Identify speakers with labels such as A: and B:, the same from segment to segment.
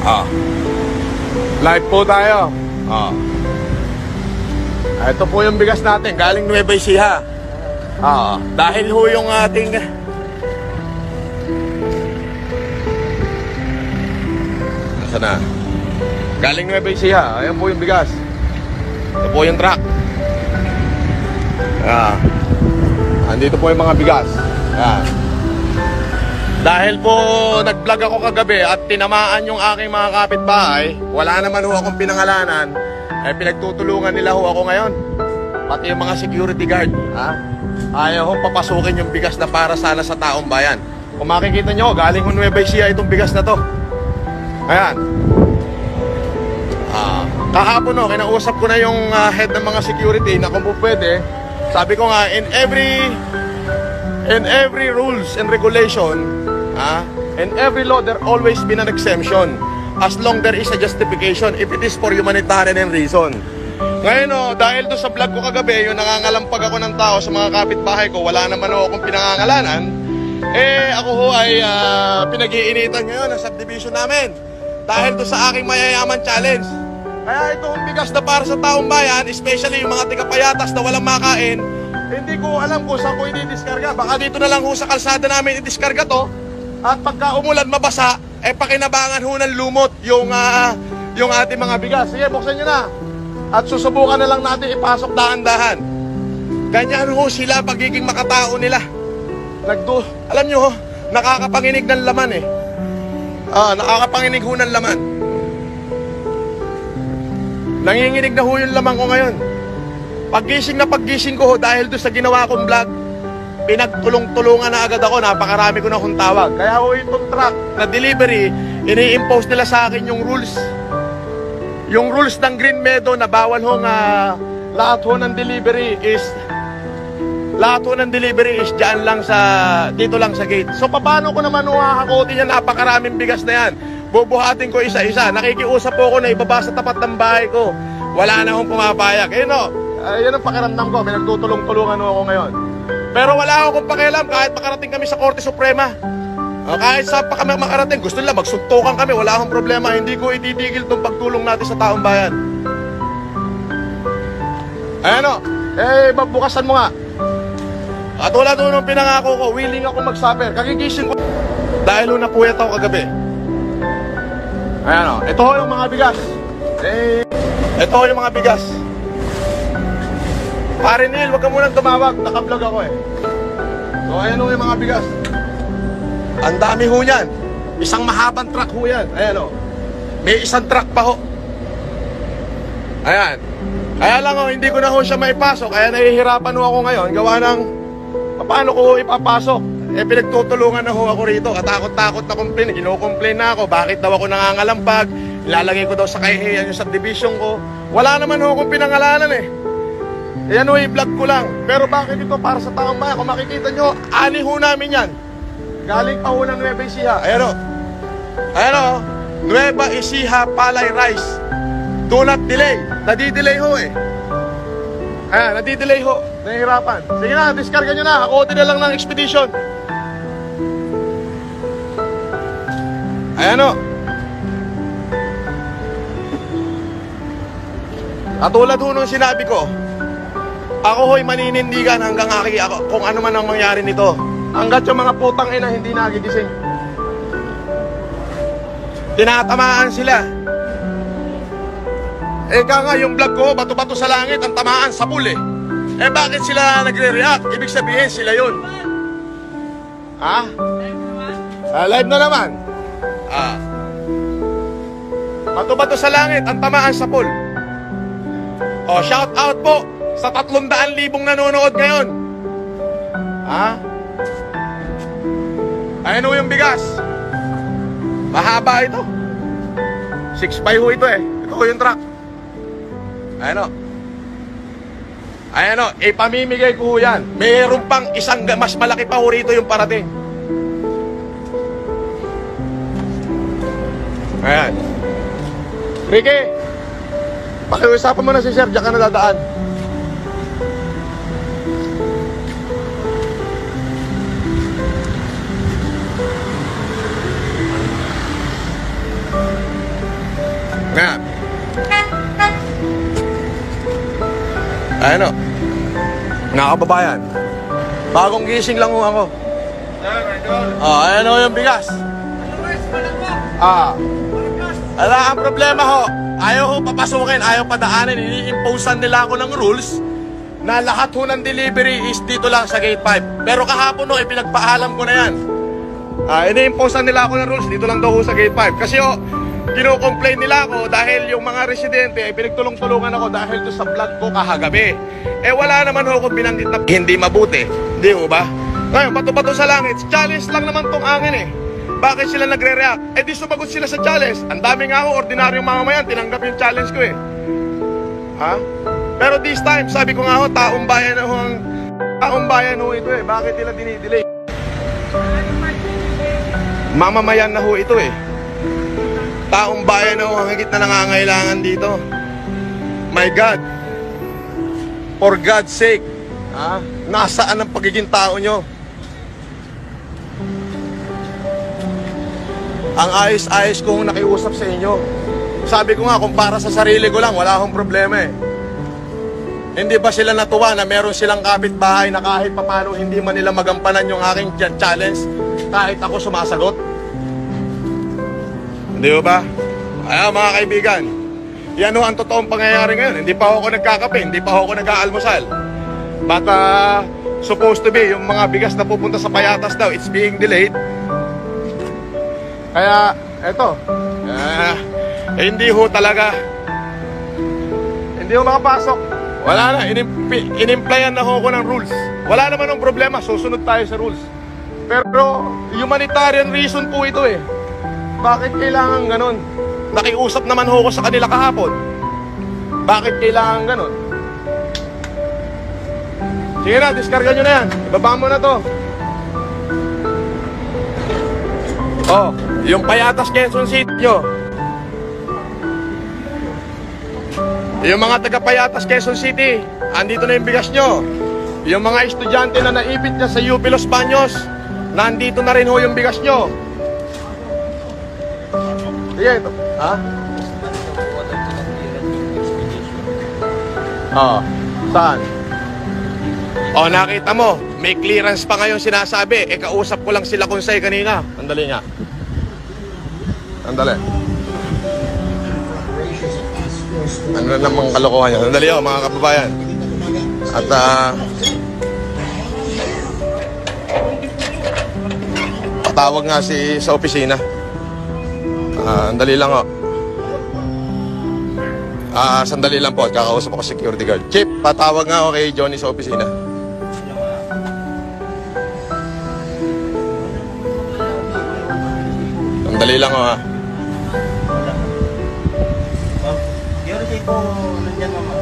A: Ah. Live po tayo. Ah. Ito po yung bigas natin, galing Nueva Ecija. Ah, dahil ho yung ating Nasaan na? Galing Nueva Ecija. Ayan po yung bigas. Ito po yung truck. Ah. Andito po yung mga bigas. Ayan. Dahil po nag-vlog ako kagabi at tinamaan yung aking mga kapitbahay, wala naman ho akong pinangalanan, eh pinagtutulungan nila ho ako ngayon. Pati yung mga security guard, ha? Ayaw ho papasukin yung bigas na para sana sa taong bayan. Kung makikita nyo, galing ho Nueva Ecija itong bigas na to. Ayan. Kahapon ho, kinausap ko na yung head ng mga security na kung po pwede, sabi ko nga, in every rules and regulation, in every law, there always been an exemption as long there is a justification if it is for humanitarian reason. Ngayon dahil doon sa vlog ko kagabi, yung nangangalampag ako ng tao sa mga kapitbahay ko, wala naman akong pinangangalanan, ako ho ay pinag-iinitan ngayon ang subdivision namin dahil doon sa aking mayayaman challenge. Kaya itong bigas na para sa taong bayan, especially yung mga tigapayatas na walang makain, hindi ko alam kung saan ko i-diskarga. Baka dito na lang ho sa kalsada namin i-diskarga to. At pagka umulan mabasa, pakinabangan ho ng lumot yung ating mga bigas. Sige, buksan nyo na. At susubukan na lang natin ipasok dahan-dahan. Ganyan ho sila pagiging makatao nila. Alam nyo ho, nakakapanginig ng laman eh. Nakakapanginig ho ng laman. Nanginginig na ho yung laman ko ngayon. Paggising ko ho, dahil doon sa ginawa kong vlog, pinagtulong-tulungan na agad ako, napakarami ko na akong tawag. Kaya ho itong truck na delivery, ini-impose nila sa akin yung rules. Yung rules ng Green Meadow na bawal ho nga lahat ho ng delivery is dyan lang dito lang sa gate. So paano ko naman hahakotin yan, napakaraming bigas na yan. Bubuhatin ko isa-isa. Nakikiusap po ako na ibaba sa tapat ng bahay ko. Wala na akong pumapayag. Yan ang pakiramdam ko. May nagtutulong-tulungan ako ngayon. Pero wala akong pakialam kahit makarating kami sa Korte Suprema. Kahit sa pa kami makarating, gusto nila magsuntukan kami, wala akong problema. Hindi ko ititigil itong pagtulong natin sa taong bayan. Ayan babukasan mo nga. At wala doon nung pinangako ko, willing ako mag-suffer. Kagigising ko dahil napuyat ako kagabi. Ayan ito yung mga bigas. Ito yung mga bigas. Pare Neil, wag ka munang tumawag, naka-vlog ako eh. So ayan yung mga bigas. Ang dami ho yan. Isang mahabang truck ho yan. Ayan may isang truck pa ho. Ayan. Kaya lang hindi ko na ho siya maipasok. Kaya nahihirapan ho ako ngayon. Gawa ng paano ko ho ipapasok. Pinagtutulungan na ho ako rito. Katakot-takot na complain. Ino-complain na ako. Bakit daw ako nangangalampag? Ilalagay ko daw sa kahihiyan yung subdivision ko. Wala naman ho akong pinangalanan eh. Yan ho, i-vlog ko lang. Pero bakit ito para sa taong bayan? Kung makikita nyo, ani ho namin yan. Galing pa ho ng Nueva Ecija. Ayan Nueva Ecija Palay Rice. Do not delay. Nadidelay ho eh. Ayan, nadidelay ho. Nahihirapan. Sige na, diskarga nyo na. Hakotin na lang ng expedition. Ayan Katulad ho nung sinabi ko, ako ho'y maninindigan hanggang ako kung ano man ang mangyari nito. Hanggat yung mga putang ina hindi nagigising. Tinatamaan sila. Nga yung vlog ko, bato-bato sa langit, ang tamaan sa pool eh. Bakit sila nagre-react? Ibig sabihin sila yun. Live na naman. Bato-bato sa langit, ang tamaan sa pool. Shout out po sa 300,000 nanonood ngayon. Ayan yung bigas. Mahaba ito. 6'5" ho ito eh. Ito yung truck. Ayan ipamimigay ko ho yan. Mayroon pang isang mas malaki pa ho rito yung parating. Ayan. Ricky, pakiusapan mo na si Sir, diyan ka na dadaan. Ayan o. Mga kababayan, bagong gising lang ako. Ayan o yung bigas. Ala, ang problema ho, ayaw ho papasukin, ayaw padaanin. Ini-imposean nila ako ng rules na lahat ho ng delivery is dito lang sa gate 5. Pero kahapon ho, ipinagpaalam ko na yan. Ini-imposean nila ako ng rules, dito lang daw ho sa gate 5. Kasi ho, kino-complain nila ako dahil yung mga residente ay pinagtulong-tulungan ako dahil to sa vlog ko kahagabi. Eh wala naman ho akong binanggit na hindi mabuti. Hindi ho ba? Ngayon, bato-bato sa langit, challenge lang naman tong angin eh. Bakit sila nagre-react? Eh di sumagot sila sa challenge. Ang dami nga ho, ordinaryong mamamayan, tinanggap yung challenge ko eh. Ha? Pero this time, sabi ko nga ho, taong bayan ho ito eh. Bakit nila dinidelay? Mamamayan na ho ito eh. Taong bayan na ho, ang higit na nangangailangan dito. My God. For God's sake. Ha? Nasaan ang pagiging tao nyo? Ang ayos-ayos kong nakiusap sa inyo. Sabi ko nga, kung para sa sarili ko lang, wala akong problema eh. Hindi ba sila natuwa na meron silang kapitbahay na kahit papano hindi man nila magampanan yung aking challenge kahit ako sumasagot? Hindi ba? Ayaw mga kaibigan, yan ho ang totoong pangyayari ngayon. Hindi pa ako nagkakape, hindi pa ako nag-aalmusal. But supposed to be, yung mga bigas na pupunta sa Payatas daw, it's being delayed. Kaya, eto, hindi ho talaga, hindi ho makapasok. Wala na, inimplayan na ho ko ng rules. Wala naman ng problema, susunod tayo sa rules. Pero, humanitarian reason po ito eh. Bakit kailangan ganun? Nakiusap naman ho ko sa kanila kahapon. Bakit kailangan ganun? Sige na, diskarga nyo na yan. Ibaba mo na to. Oh, yung Payatas Quezon City nyo. Yung mga taga Payatas Quezon City, andito na yung bigas nyo. Yung mga estudyante na naipit niya sa UP Los Baños, nandito na rin ho yung bigas nyo. Sige, ito. Ha? Oh, saan? Oh, nakita mo, may clearance pa ngayon sinasabi. Eh, kausap ko lang sila konsay kanina. Andali nga. Andali. Ano na namang kalokohan niya? Andali ho, mga kababayan. At, patawag nga sa opisina. Andali lang ho. Sandali lang po at kakausap ako security guard. Chip, patawag nga ako kay Johnny sa opisina. Sandali lang ho ha.
B: Yun po, nandiyan mama.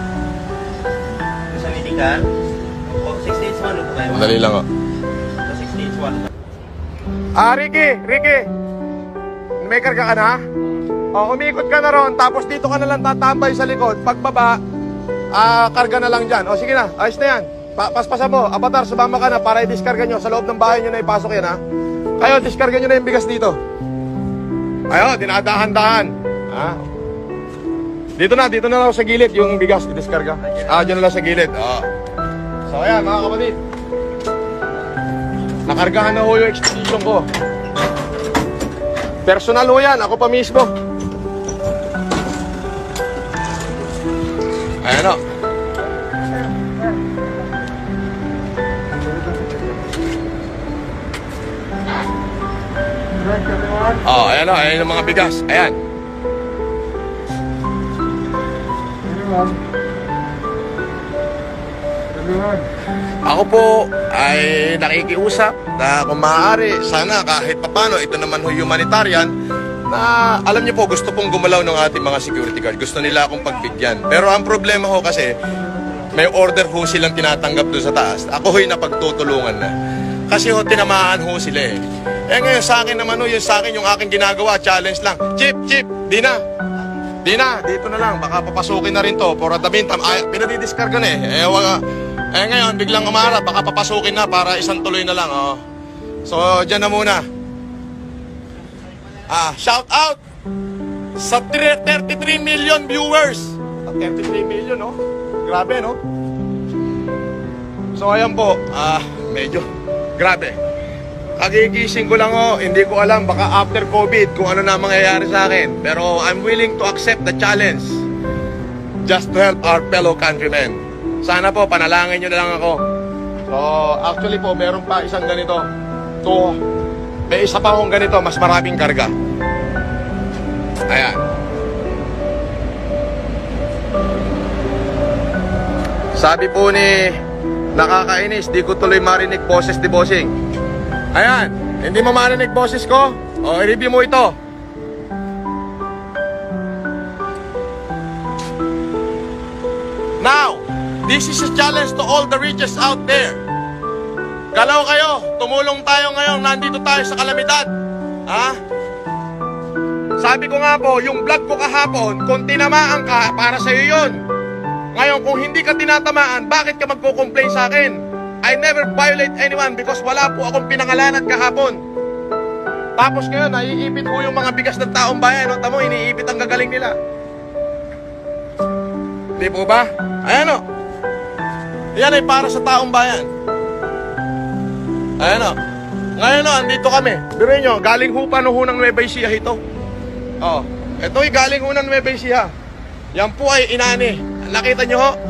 B: Sa medical. 6 days man po kayo.
A: Sandali lang ho.
B: 6 days man.
A: Ricky! May karga ka na? O, umikot ka na ron, tapos dito ka na lang tatambay sa likod. Pagbaba, karga na lang dyan. O, sige na, ayos na yan. Paspasan mo, Avatar, sumama ka na para i-discarga nyo. Sa loob ng bahay nyo na ipasok yan, ha? Kayo, discarga nyo na yung bigas dito. Ayo, dinadahan-dahan. Ha? Dito na lang sa gilid yung bigas i-discarga. Dyan na lang sa gilid. So, ayan, mga kapatid. Nakargahan na ho yung expedition ko. Personal ho yan, ako pa mismo. Ayan o. Ayan o, ayan yung mga bigas. Ayan. Ako po ay nakikiusap na kung maaari, sana kahit papano, ito naman ho humanitarian, na alam niyo po, gusto pong gumalaw ng ating mga security guard. Gusto nila akong pagbigyan. Pero ang problema ho kasi, may order ho silang tinatanggap doon sa taas. Ako ho'y napagtutulungan na. Kasi ho, tinamaan ho sila eh. Eh ngayon sa akin naman ho, yung sa akin yung aking ginagawa, challenge lang. Chip, di na, dito na lang. Baka papasukin na rin to. For the meantime, pinadidiscarga na eh. Ngayon, biglang umarap, baka papasukin na para isang tuloy na lang. Oh. So, dyan na muna. Shout out sa 33 million viewers. 33 million, no? Grabe, no? So, ayan po. Medyo grabe. Kagigising ko lang, hindi ko alam, baka after COVID kung ano na mangyayari sa akin. Pero I'm willing to accept the challenge just to help our fellow countrymen. Sana po, panalangin nyo na lang ako. So, actually po, meron pa isang ganito. May isa pa akong ganito, mas maraming karga. Ayan. Sabi po ni nakakainis, di ko tuloy marinig boses ni Bossing. Ayan, hindi mo marinig boses ko? O, i-review mo ito. Now, this is a challenge to all the riches out there. Galaw kayo, tumulong tayo ngayon, nandito tayo sa kalamidad. Ha? Sabi ko nga po, yung vlog ko kahapon, kung tinamaan ka, para sa'yo yun. Ngayon, kung hindi ka tinatamaan, bakit ka magko-complain sa akin? I never violate anyone because wala po akong pinangalanan kahapon. Tapos ngayon, naiipit po yung mga bigas ng taong bayan. No? Tamo, iniipit ang gagaling nila. Di po ba? Ayan o. Yan ay para sa taong bayan. Ayan o. Ngayon o, andito kami. Biruin nyo, galing ho pa no ho ng Nueva Ecija ito. O, ito ay galing ho ng Nueva Ecija. Yan po ay inani. Nakita nyo ho?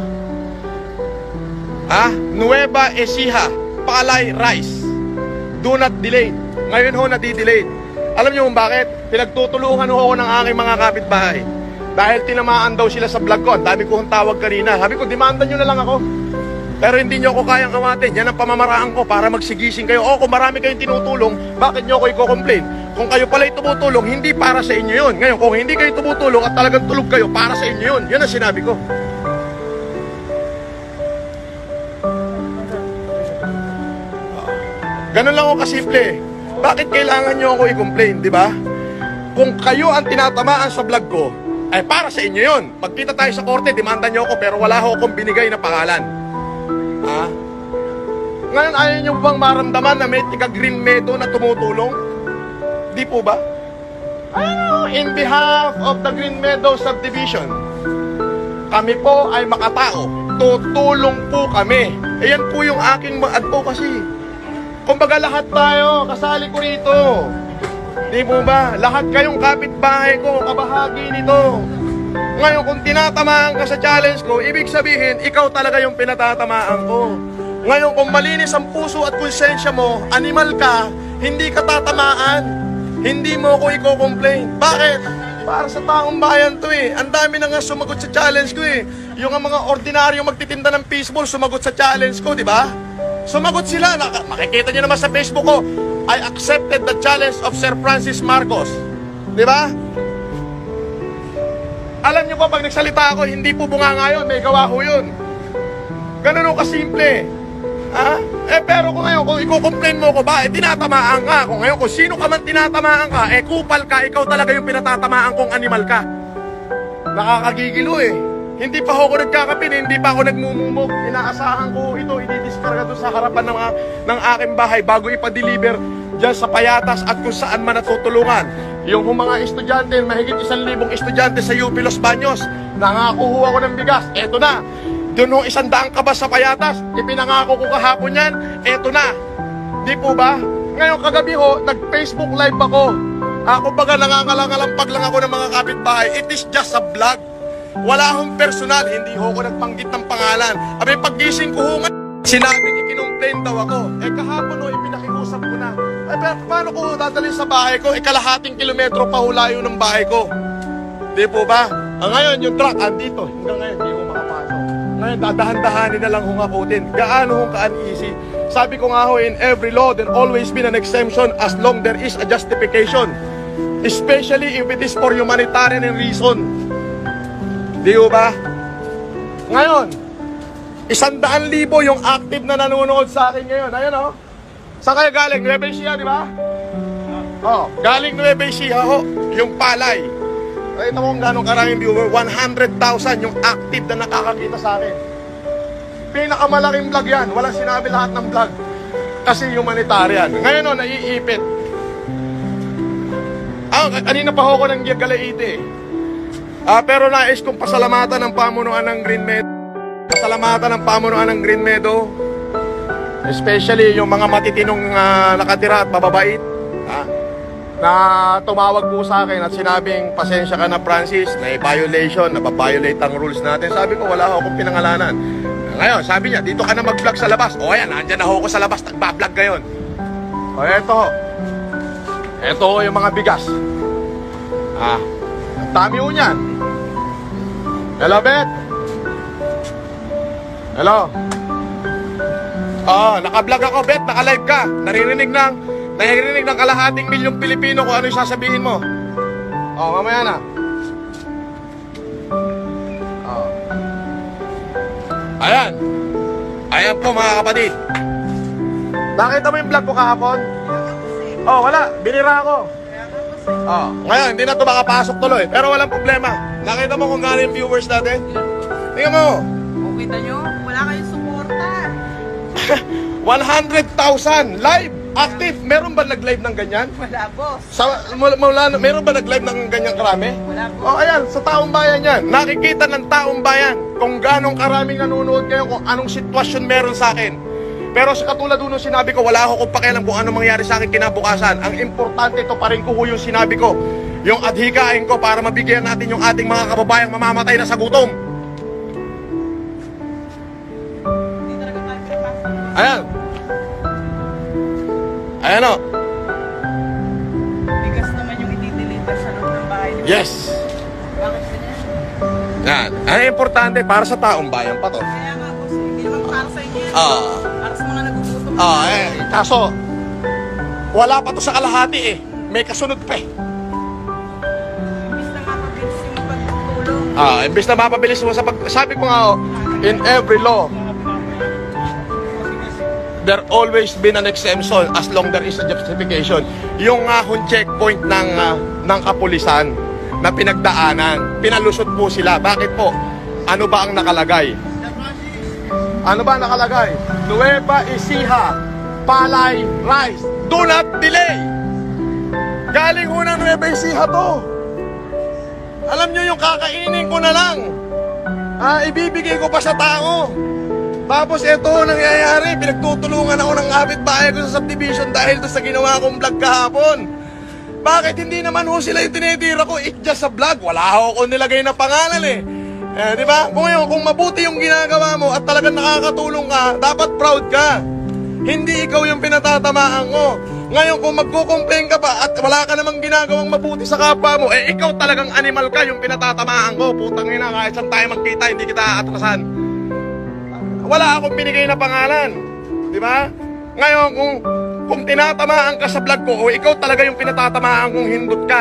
A: Nueva Ecija, palay rice. Do not delay. Ngayon ho, nadi-delay. Alam nyo kung bakit? Pinagtutulungan ho ako ng aking mga kapitbahay. Dahil tinamaan daw sila sa vlog ko. Ang dami ko hong tawag kanina. Sabi ko, demandan nyo na lang ako. Pero hindi nyo ako kayang awatin. Yan ang pamamaraan ko para magsigising kayo. O, kung marami kayong tinutulong, bakit nyo ako i-complain? Kung kayo pala'y tumutulong, hindi para sa inyo yun. Ngayon, kung hindi kayo tumutulong at talagang tulog kayo, para sa inyo yun. Yun ang sinabi ko. Ganun lang ako kasimple. Bakit kailangan nyo ako i-complain, di ba? Kung kayo ang tinatamaan sa vlog ko, ay para sa inyo yun. Pagkita tayo sa korte, demanda nyo ako, pero wala ho akong binigay na pangalan. Ngayon, ayaw nyo bang maramdaman na may tiga-Green Meadow na tumutulong? Di po ba? In behalf of the Green Meadow Subdivision, kami po ay makatao. Tutulong po kami. Ayan po yung aking advocacy. Kumbaga lahat tayo, kasali ko rito. Di po ba? Lahat kayong kapitbahay ko, kabahagi nito. Ngayon, kung tinatamaan ka sa challenge ko, ibig sabihin, ikaw talaga yung pinatatamaan ko. Ngayon, kung malinis ang puso at konsensya mo, animal ka, hindi ka tatamaan. Hindi mo ako i-complain. Bakit? Para sa taong bayan to eh. Ang dami na nga sumagot sa challenge ko eh. Yung mga ordinaryo magtitinda ng fishball, sumagot sa challenge ko, di ba? Sumagot sila. Makikita nyo naman sa Facebook ko, I accepted the challenge of Sir Francis Marcos. Di ba? Alam nyo ba, pag nagsalita ako, hindi po bunga ngayon, may gawa ko yun. Ganun o kasimple. Pero kung ngayon, kung i-complain mo ko ba, tinatamaan ka. Kung ngayon, kung sino ka man tinatamaan ka, kupal ka, ikaw talaga yung pinatatamaan kong animal ka. Nakakagigilo eh. Hindi pa ako nagkakapin, hindi pa ako nagmumumog. Inaasahan ko ito, ididiskarga doon sa harapan ng aking bahay bago ipa-deliver dyan sa Payatas at kung saan man natutulungan. Yung mga estudyante, mahigit 1,000 estudyante sa UP Los Baños, nangakuha ako ng bigas, eto na. Doon 100 kabas sa Payatas, ipinangako ko kahapon yan, eto na. Di po ba? Ngayon kagabi ho, nag-Facebook live ako. Kumbaga nangangalangalampag lang ako ng mga kapitbahay. It is just a vlog. Wala akong personal, hindi ho ako nagpanggit ng pangalan. Abay, paggising ko ho nga, sinabing ikinumplain daw ako. Kahapon ho, ipinakiusap ko na. Pero paano ko dadalhin sa bahay ko? Kalahating kilometro pa ho layo ng bahay ko. Di po ba? Ngayon, yung truck, andito. Hanggang ngayon, hindi ko makapasok. Ngayon, dadahan-dahanin na lang ho ngakutin. Gaano ho ka-uneasy. Sabi ko nga ho, in every law, there always been an exemption as long there is a justification. Especially if it is for humanitarian reason. Di ba? Ngayon, 100,000 yung active na nanonood sa akin ngayon. Ayun o. Saan kayo galing? Nueva Ecija, di ba? Galing Nueva Ecija ho. Yung palay. Ito mo kung gano'ng karaming viewer. 100,000 yung active na nakakakita sa akin. Pinakamalaking vlog yan. Walang sinabi lahat ng vlog. Kasi humanitarian. Ngayon o, naiipit. Kanina pa ho ko ng Galaite. Pero nais kong pasalamatan ng pamunuan ng Green Meadow. pasalamatan ng pamunuan ng Green Meadow. Especially yung mga matitinong nakatira at mababait. Na tumawag po sa akin at sinabing, pasensya ka na Francis, may violation, nababiolate ang rules natin. Sabi ko, wala akong pinangalanan. Ngayon, sabi niya, dito ka na mag-vlog sa labas. O ayan, nandyan na ako sa labas, nagbablog ngayon. O eto yung mga bigas. Ang dami ho niyan. Hello, Bet? Hello? Naka-vlog ako, Bet, naka-live ka. Naririnig ng kalahating milyong Pilipino kung ano yung sasabihin mo. Mamaya na. Ayan po mga kapatid. Nakita mo yung vlog ko kahapon? Wala, binira ako. Ngayon, hindi na ito makapasok tuloy. Pero walang problema. Nakita mo kung gano'n yung viewers natin? Tingnan mo.
C: Kita nyo, wala kayong suporta.
A: 100,000 live, active. Meron ba nag-live ng ganyan?
C: Wala, boss.
A: Meron ba nag-live ng ganyang karami?
C: Wala, boss.
A: Ayan, sa taong bayan yan. Nakikita ng taong bayan kung ganong karaming nanonood ngayon, kung anong sitwasyon meron sa akin. Pero sa katulad nung sinabi ko, wala ako kung pakialam kung anong mangyari sa akin kinabukasan. Ang importante, ito pa rin ko yung sinabi ko. Yung adhikain ko para mabigyan natin yung ating mga kababayang mamamatay na sa gutom. Ayan o.
C: Bigas naman yung i-deliver sa loob ng bahay.
A: Yes.
C: Bakit ganyan?
A: Yan. Ang importante para sa taong bayan pa to.
C: Kaya nga, boss, hindi naman para sa inyo. Para sa mga nagugutom.
A: Kaso, wala pa to sa kalahati eh. May kasunod pa eh.
C: Imbis na mapabilis yung pagtulong.
A: Imbis na mapabilis mo sa sabi ko nga in every law, there always been an exemption as long there is a justification. Yung checkpoint ng kapulisan na pinagdaanan, pinalusot po sila. Bakit po? Ano ba ang nakalagay? Ano ba nakalagay? Nueva Ecija, Palay, Rice. Do not delay! Galing ho ng Nueva Ecija to. Alam nyo yung kakainin ko na lang. Ibibigay ko pa sa tao. Tapos ito nangyayari, pinagtutulungan ako ng kapitbahay ko sa subdivision dahil doon sa ginawa kong vlog kahapon. Bakit hindi naman ho sila yung tinitira ko? It's just a vlog. Wala ho ko nilagay na pangalan eh. Di ba? Kung mabuti yung ginagawa mo at talagang nakakatulong ka, dapat proud ka. Hindi ikaw yung pinatatamaan ko. Ngayon kung magko-complain ka pa at wala ka namang ginagawang mabuti sa kapwa mo, ikaw talagang animal ka yung pinatatamaan ko. Putang ina, kahit saan tayo magkita, hindi kita atrasan. Wala akong binigay na pangalan. Di ba? Ngayon, kung tinatamaan ka sa vlog ko, o ikaw talaga yung pinatatamaan kung hindot ka.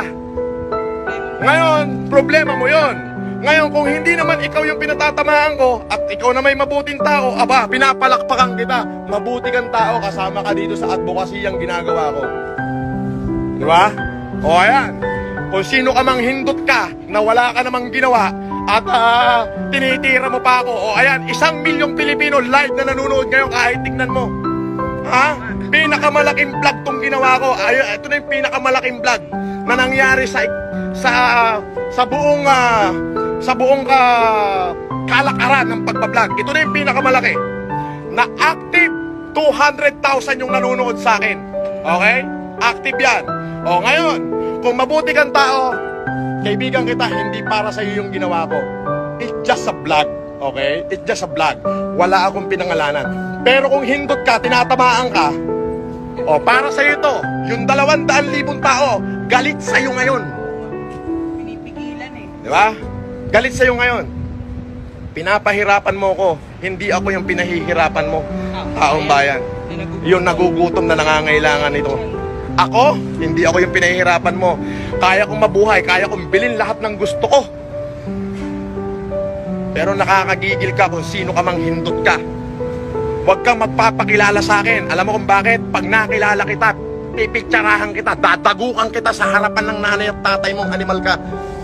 A: Ngayon, problema mo yon. Ngayon, kung hindi naman ikaw yung pinatatamaan ko, at ikaw na may mabuting tao, pinapalakpakan kita. Mabuti kang tao, kasama ka dito sa advocacy ang ginagawa ko. Di ba? Ayan. Kung sino ka mang hindot ka, na wala ka namang ginawa, at tinitira mo pa ako. Ayan, 1 milyong Pilipino live na nanonood ngayon kahit tignan mo. Pinakamalaking vlog tong ginawa ko. Ito na yung pinakamalaking vlog na nangyari sa buong kalakaran ng pagbablog. Ito na yung pinakamalaki. Na active 200,000 yung nanonood sa akin. Okay? Active yan. Ngayon, kung mabuti kang tao, kaibigan kita, hindi para sa iyo yung ginawa ko. It's just a vlog, okay? It's just a vlog. Wala akong pinangalanan. Pero kung hindot ka, tinatamaan ka, para sa iyo ito, yung 200,000 tao, galit sa iyo ngayon.
C: Pinipigilan eh.
A: Di ba? Galit sa iyo ngayon. Pinapahirapan mo ko, hindi ako yung pinahihirapan mo, taong bayan. Yung nagugutom na nangangailangan nito. Ako, hindi ako yung pinahihirapan mo. Kaya kong mabuhay, kaya kong bilhin lahat ng gusto ko. Pero nakakagigil ka kung sino ka mang hindot ka. Huwag kang magpapakilala sa akin. Alam mo kung bakit? Pag nakilala kita, pipitsarahan kita, dadagukan kita sa harapan ng nanay at tatay mong animal ka.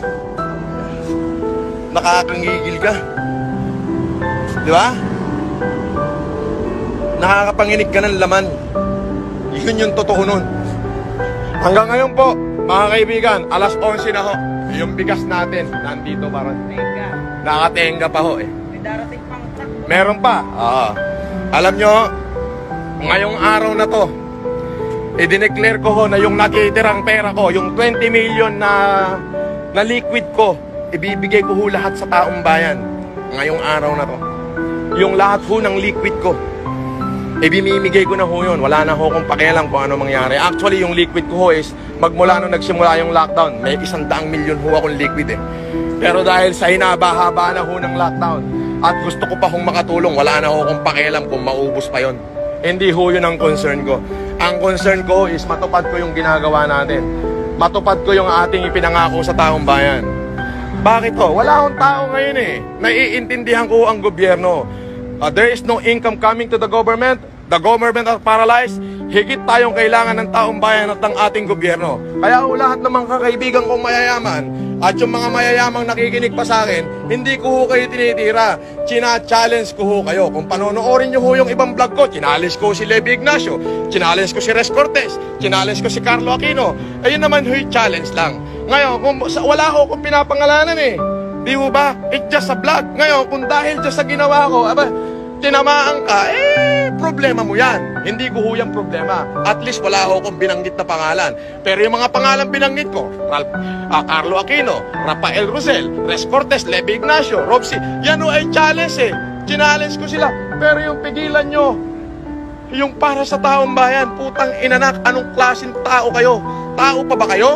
A: Nakakagigil ka. Di ba? Nakakapanginig ka ng laman. Yun yung totoo nun. Hanggang ngayon po, mga kaibigan, 11:00 na ho. Yung bigas natin, nandito parang
C: Tenga.
A: nakatenga pa ho eh.
C: May darating pang truck.
A: Meron pa. Alam nyo, ngayong araw na to, i-declare ko ho na yung natitirang pera ko, yung 20 million na liquid ko, ibibigay ko ho lahat sa taong bayan. Ngayong araw na to. Yung lahat ho ng liquid ko, ibimimigay ko na ho yun. Wala na ho kung pakialam kung ano mangyari. Actually, yung liquid ko ho is, magmula nung nagsimula yung lockdown, may 100 million ho akong liquid eh. Pero dahil sa hinaba-haba na ho ng lockdown, at gusto ko pa hong makatulong, wala na ho kung pakialam kung maubos pa yon. Hindi ho yun ang concern ko. Ang concern ko is matupad ko yung ginagawa natin. Matupad ko yung ating ipinangako sa taong bayan. Bakit to? Wala akong tao ngayon eh. Naiintindihan ko ang gobyerno. There is no income coming to the government. The government are paralyzed. Higit tayong kailangan ng taong bayan at ng ating gobyerno. Kaya lahat ng mga kakaibigan kong mayayaman at yung mga mayayamang nakikinig pa sa akin, hindi ko ho kayo tinitira. China-challenge ko ho kayo. Kung panonoorin nyo ho yung ibang vlog ko, challenge ko si Levi Ignacio, challenge ko si Res Cortez, challenge ko si Carlo Aquino. Ayun naman ho yung challenge lang. Ngayon, kung wala ho akong pinapangalanan eh. Di ho ba? It's just a vlog. Ngayon, kung dahil just sa ginawa ko, tinamaan ka, problema mo yan. Hindi ko ho yung problema. At least wala ho akong binanggit na pangalan. Pero yung mga pangalan binanggit ko, Carlo Aquino, Rafael Rosel, Res Cortez, Levi Ignacio, Robsy, yan ho ay challenge eh. Challenge ko sila. Pero yung pigilan nyo, yung para sa taong bayan, putang inanak, anong klaseng tao kayo? Tao pa ba kayo?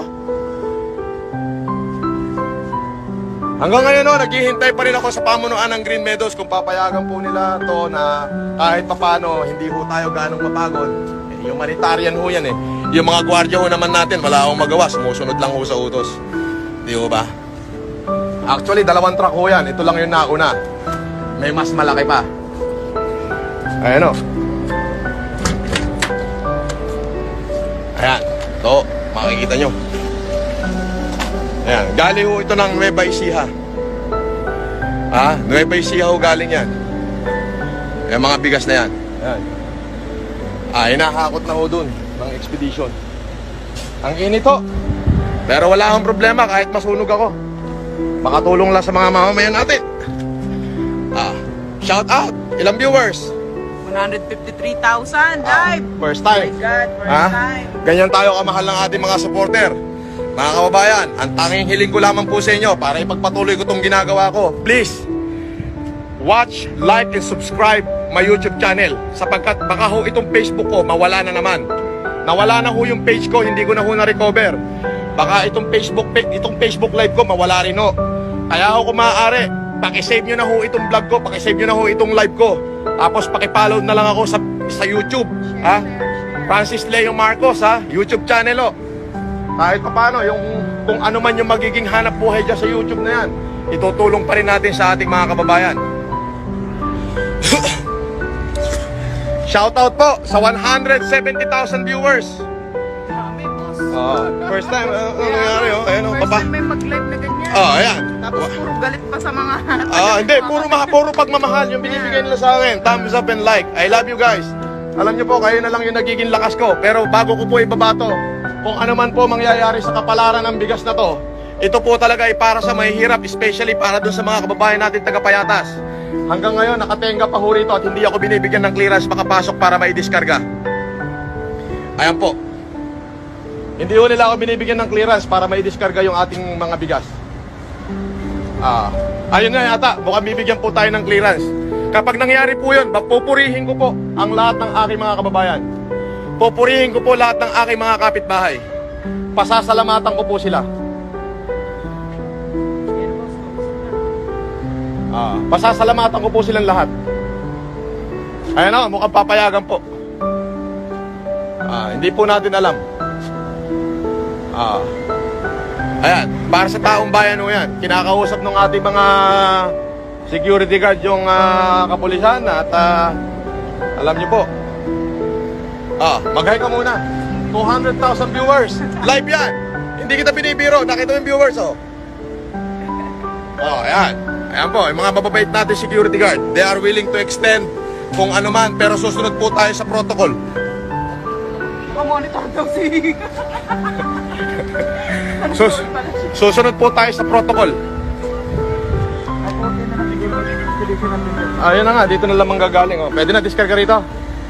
A: Hanggang ngayon, naghihintay pa rin ako sa pamunuan ng Green Meadows kung papayagan po nila to na kahit papano, hindi ho tayo ganong mapagod. Humanitarian ho yan eh. Yung mga gwardiya ho naman natin, wala akong magawa, sumusunod lang ho sa utos. Di ho ba? Actually, 2 truck ho yan. Ito lang yung nauna. May mas malaki pa. Ayan o. Ayan. Ito, makikita nyo. Ayan, galing ho ito ng Nueva Ecija. Nueva Ecija ho galing yan. Yung mga bigas na yan. Ayan. Hinahakot na ho dun ng expedition. Ang init ho. Pero wala akong problema kahit masunog ako. Makatulong lang sa mga mamamayan natin. Shout out! Ilang viewers?
C: 153,000 live.
A: First time.
C: Oh my God, first time.
A: Ganyan tayo kamahal ng ating mga supporter. Mga kababayan, ang tanging hiling ko lamang po sa inyo para ipagpatuloy ko itong ginagawa ko. Please, watch, like, and subscribe my YouTube channel. Sapagkat baka ho itong Facebook ko mawala na naman. Nawala na ho yung page ko, hindi ko na ho na-recover. Baka itong Facebook live ko mawala rin ho. Kaya ho kung maaari, pakisave nyo na ho itong vlog ko, pakisave nyo na ho itong live ko. Tapos pakipollow na lang ako sa YouTube. Francis Leo Marcos, YouTube channel ho. Kahit pa paano, kung ano man yung magiging hanap buhay dyan sa YouTube na yan, itutulong pa rin natin sa ating mga kababayan. Shoutout po sa 170,000 viewers. First time, ano nangyari?
C: First time may mag-live na ganyan.
A: Ayan.
C: Tapos puro galit pa sa mga...
A: Hindi, puro pagmamahal yung binibigay nila sa akin. Thumbs up and like. I love you guys. Alam nyo po, kayo na lang yung nagiging lakas ko. Pero bago ko po ibabato, kung ano man po mangyayari sa kapalaran ng bigas na to, ito po talaga ay para sa mahihirap, especially para dun sa mga kababayan natin taga-Payatas. Hanggang ngayon, nakatenga pa ho rito at hindi ako binibigyan ng clearance makapasok para maidiskarga. Ayan po. Hindi ho nila ako binibigyan ng clearance para maidiskarga yung ating mga bigas. Ayun nga yata, mukhang bibigyan po tayo ng clearance. Kapag nangyari po yun, pupurihin ko po ang lahat ng aking mga kababayan. Pupurihin ko po lahat ng aking mga kapitbahay. Pasasalamatan ko po sila. Pasasalamatan ko po silang lahat. Ayan o, mukhang papayagan po. Hindi po natin alam. Ayan, para sa taong bayan o yan. Kinakausap ng ating mga security guard yung kapulisan at alam niyo po. Mag-hi ka muna. 200,000 viewers. Live yan. Hindi kita binibiro. Nakita mo yung viewers, ayan. Ayan po, yung mga mababait natin security guard. They are willing to extend kung ano man, pero susunod po tayo sa protocol.
C: Monitor daw si...
A: Susunod po tayo sa protocol.
D: expedition natin.
A: Ayun na nga, dito na lang manggagaling. Oh. Pwede na, discard ka rito.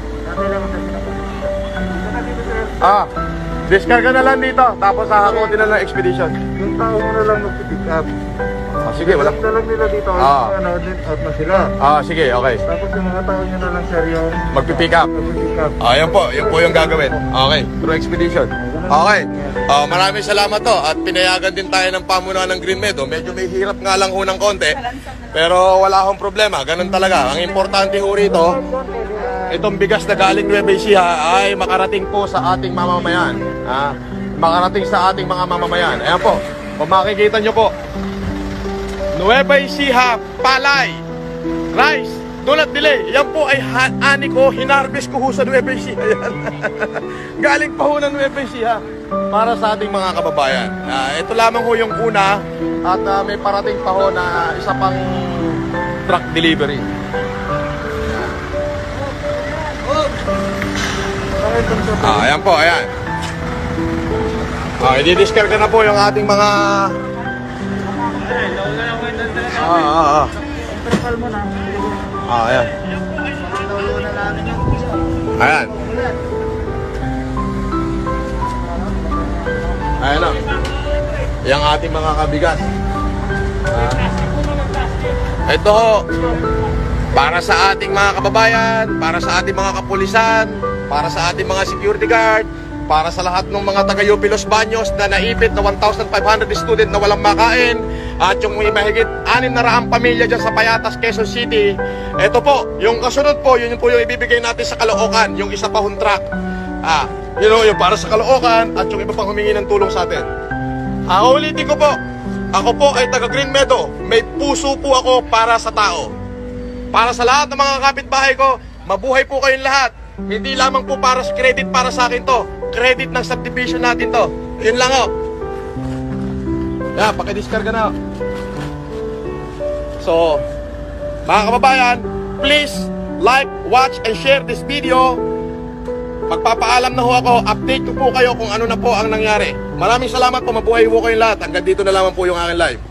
A: Discard ka na lang dito. Tapos hahakotin na lang expedition.
D: Yung tao mo na lang mag-pick up.
A: Sige, wala.
D: Na lang nila dito. Out na sila.
A: Sige, okay.
D: Tapos yung mga tao nyo na lang, sir, yung
A: Magpipick up.
D: mag-pick up.
A: Yan po yung gagawin. Okay, through expedition. Okay. Maraming salamat to at pinayagan din tayo ng pamunuan ng Green Meadow. Medyo may hirap nga lang ho ng konti. Pero wala akong problema. Ganun talaga. Ang importante ho rito, itong bigas na galing Nueva Ecija ay makarating po sa ating mamamayan. Makarating sa ating mga mamamayan. Ayan po. Kung makikita nyo po, Nueva Ecija, palay, rice, tulad delay. Yan po ay ani ko, hinarvest ko ho sa Nueva Ecija. Galing pa ho ng Nueva Ecija para sa ating mga kababayan. Ito lamang ho yung una at may parating pa ho na isa pang truck delivery. Ayan po, ayan. I-discard na po yung ating mga ayan. Ayan. Ayan o. Yung ating mga kabigas. Ito ho, para sa ating mga kababayan, para sa ating mga kapulisan, para sa ating mga security guard, para sa lahat ng mga taga-UP Los Baños na naipit na 1,500 student na walang makain, at yung may mahigit 600 pamilya dyan sa Payatas, Quezon City. Ito po, yung kasunod po, yun po yung ibibigay natin sa Caloocan, yung isa pa hong truck. Yung para sa Caloocan at yung iba pang humingi ng tulong sa atin. Ulitin ko po, ako po ay taga Green Meadow. May puso po ako para sa tao. Para sa lahat ng mga kapitbahay ko, mabuhay po kayong lahat. Hindi lamang po para sa credit para sa akin to. Credit ng subdivision natin to. Yun lang o. Pakidiscard ka na. So, mga kababayan, please like, watch, and share this video. Magpapaalam na ho ako, update ko po kayo kung ano na po ang nangyari. Maraming salamat po, mabuhay po kayong lahat. Hanggang dito na lamang po yung aking live.